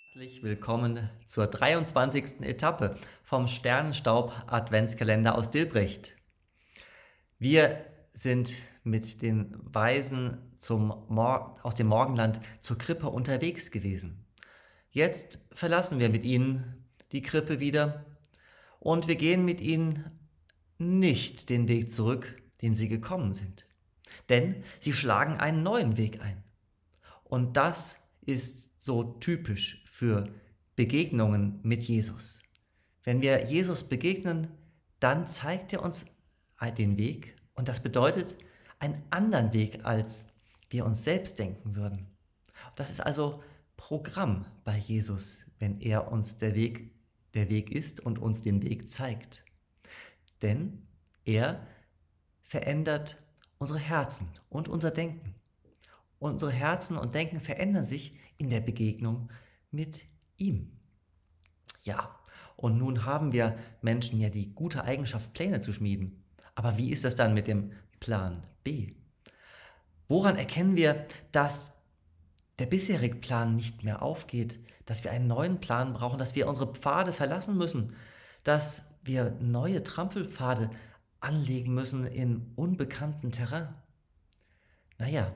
Herzlich willkommen zur 23. Etappe vom Sternenstaub-Adventskalender aus Dilbrecht. Wir sind mit den Weisen aus dem Morgenland zur Krippe unterwegs gewesen. Jetzt verlassen wir mit ihnen die Krippe wieder und wir gehen mit ihnen nicht den Weg zurück, den sie gekommen sind. Denn sie schlagen einen neuen Weg ein. Und das ist so typisch für Begegnungen mit Jesus. Wenn wir Jesus begegnen, dann zeigt er uns den Weg und das bedeutet einen anderen Weg, als wir uns selbst denken würden. Das ist also Programm bei Jesus, wenn er uns der Weg ist und uns den Weg zeigt. Denn er verändert unsere Herzen und unser Denken. Unsere Herzen und Denken verändern sich in der Begegnung mit ihm. Ja, und nun haben wir Menschen ja die gute Eigenschaft, Pläne zu schmieden. Aber wie ist das dann mit dem Plan B? Woran erkennen wir, dass der bisherige Plan nicht mehr aufgeht, dass wir einen neuen Plan brauchen, dass wir unsere Pfade verlassen müssen, dass wir neue Trampelpfade anlegen müssen in unbekanntem Terrain? Naja,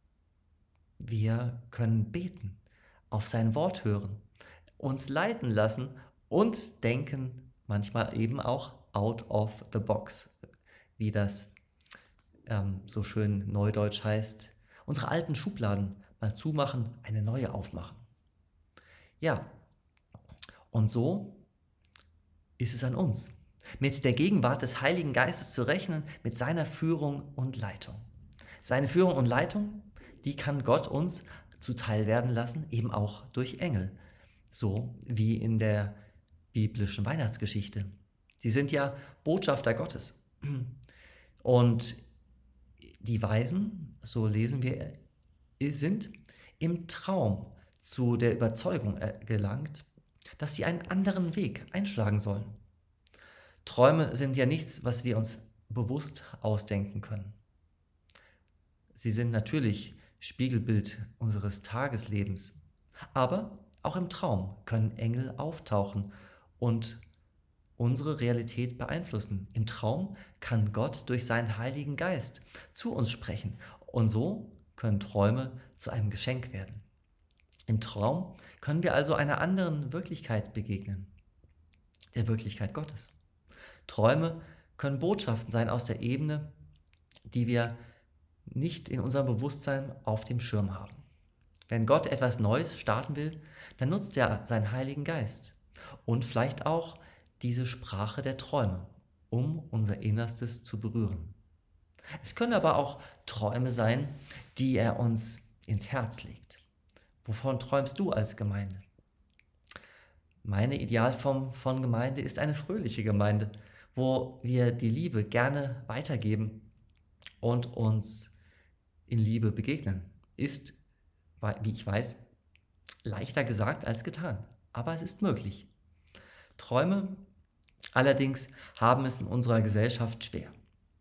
wir können beten, auf sein Wort hören, uns leiten lassen und denken, manchmal eben auch out of the box, wie das so schön neudeutsch heißt. Unsere alten Schubladen mal zumachen, eine neue aufmachen. Ja, und so ist es an uns, mit der Gegenwart des Heiligen Geistes zu rechnen, mit seiner Führung und Leitung. Seine Führung und Leitung, die kann Gott uns zuteil werden lassen, eben auch durch Engel. So wie in der biblischen Weihnachtsgeschichte. Die sind ja Botschafter Gottes. Und die Weisen, so lesen wir, sind im Traum zu der Überzeugung gelangt, dass sie einen anderen Weg einschlagen sollen. Träume sind ja nichts, was wir uns bewusst ausdenken können. Sie sind natürlich Spiegelbild unseres Tageslebens. Aber auch im Traum können Engel auftauchen und unsere Realität beeinflussen. Im Traum kann Gott durch seinen Heiligen Geist zu uns sprechen. Und so können Träume zu einem Geschenk werden. Im Traum können wir also einer anderen Wirklichkeit begegnen, der Wirklichkeit Gottes. Träume können Botschaften sein aus der Ebene, die wir nicht in unserem Bewusstsein auf dem Schirm haben. Wenn Gott etwas Neues starten will, dann nutzt er seinen Heiligen Geist und vielleicht auch diese Sprache der Träume, um unser Innerstes zu berühren. Es können aber auch Träume sein, die er uns ins Herz legt. Wovon träumst du als Gemeinde? Meine Idealform von Gemeinde ist eine fröhliche Gemeinde, wo wir die Liebe gerne weitergeben und uns in Liebe begegnen. Ist, wie ich weiß, leichter gesagt als getan, aber es ist möglich. Träume allerdings haben es in unserer Gesellschaft schwer.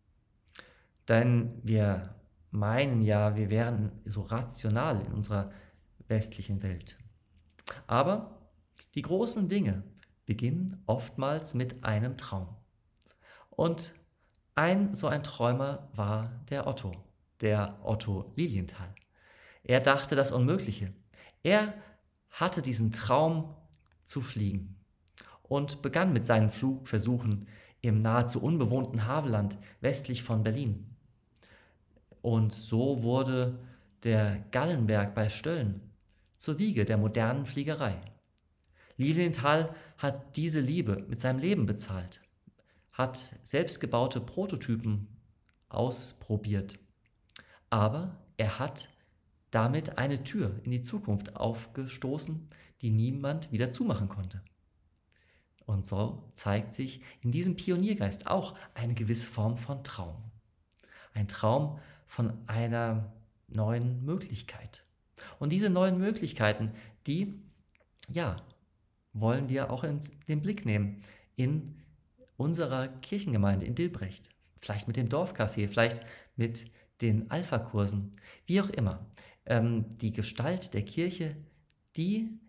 Denn wir meinen ja, wir wären so rational in unserer westlichen Welt. Aber die großen Dinge beginnen oftmals mit einem Traum. Und so ein Träumer war der Otto Lilienthal. Er dachte das Unmögliche. Er hatte diesen Traum zu fliegen und begann mit seinen Flugversuchen im nahezu unbewohnten Havelland westlich von Berlin. Und so wurde der Gallenberg bei Stölln zur Wiege der modernen Fliegerei. Lilienthal hat diese Liebe mit seinem Leben bezahlt, hat selbstgebaute Prototypen ausprobiert, aber er hat damit eine Tür in die Zukunft aufgestoßen, die niemand wieder zumachen konnte. Und so zeigt sich in diesem Pioniergeist auch eine gewisse Form von Traum. Ein Traum von einer neuen Möglichkeit. Und diese neuen Möglichkeiten, die, wollen wir auch in den Blick nehmen in unserer Kirchengemeinde in Dilbrecht. Vielleicht mit dem Dorfcafé, vielleicht mit den Alpha-Kursen, wie auch immer. Die Gestalt der Kirche, die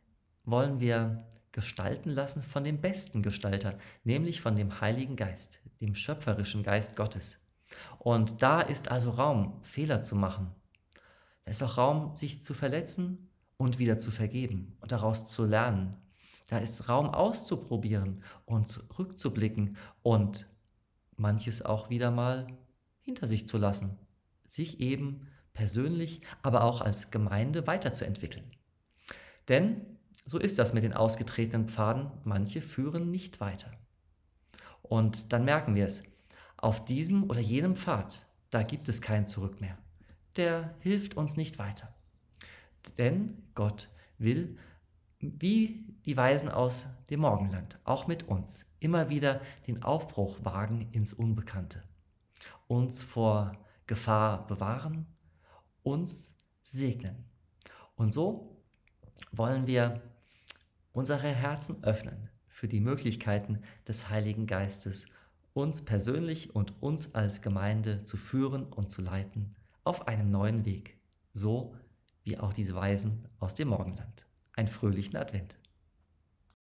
wollen wir gestalten lassen von dem besten Gestalter, nämlich von dem Heiligen Geist, dem schöpferischen Geist Gottes. Und da ist also Raum, Fehler zu machen. Da ist auch Raum, sich zu verletzen und wieder zu vergeben und daraus zu lernen. Da ist Raum auszuprobieren und zurückzublicken und manches auch wieder mal hinter sich zu lassen, sich eben persönlich, aber auch als Gemeinde weiterzuentwickeln. Denn so ist das mit den ausgetretenen Pfaden, manche führen nicht weiter. Und dann merken wir es, auf diesem oder jenem Pfad, da gibt es kein Zurück mehr. Der hilft uns nicht weiter. Denn Gott will, wie die Weisen aus dem Morgenland, auch mit uns immer wieder den Aufbruch wagen ins Unbekannte, uns vor Gefahr bewahren, uns segnen. Und so wollen wir unsere Herzen öffnen für die Möglichkeiten des Heiligen Geistes, uns persönlich und uns als Gemeinde zu führen und zu leiten auf einem neuen Weg, so wie auch diese Weisen aus dem Morgenland. Einen fröhlichen Advent.